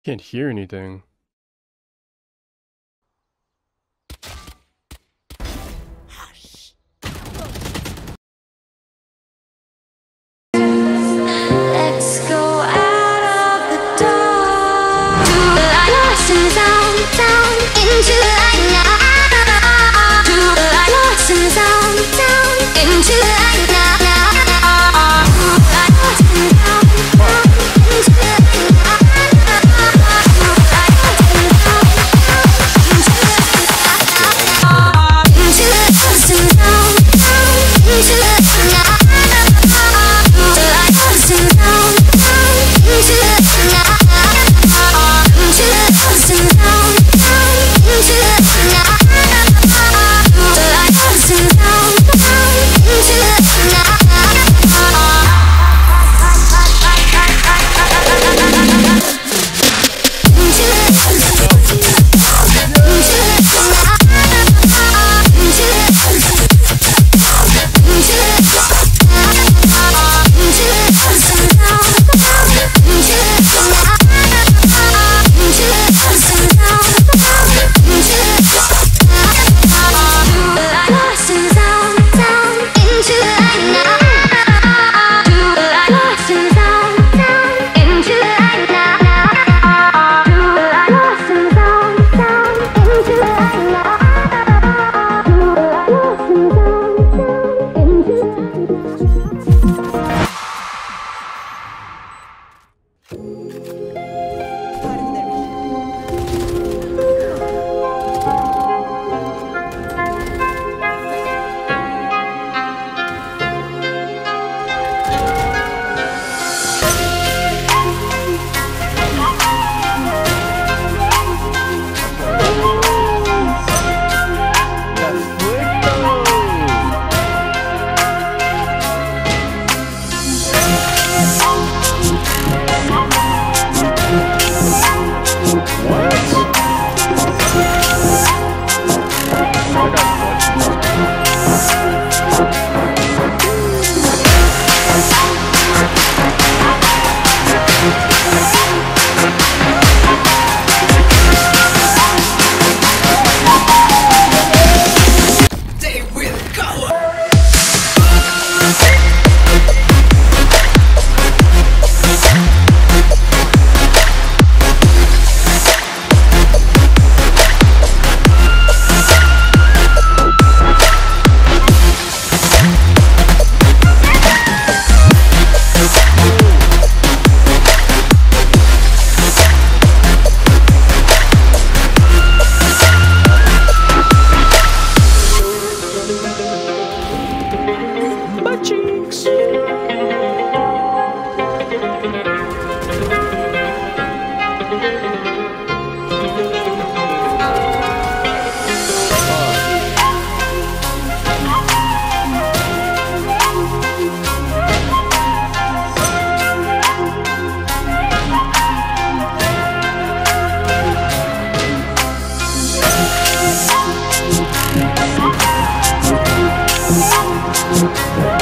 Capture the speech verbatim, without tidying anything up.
Can't hear anything. Hush. Let's go out of the dark. To the light, lost and down, down into the light now. To the light, lost and down, down into the light now. To the light, lost and down, down into the light now. To the light, lost and down, down into the light now. Into the lost and down, down into the light now. Hush.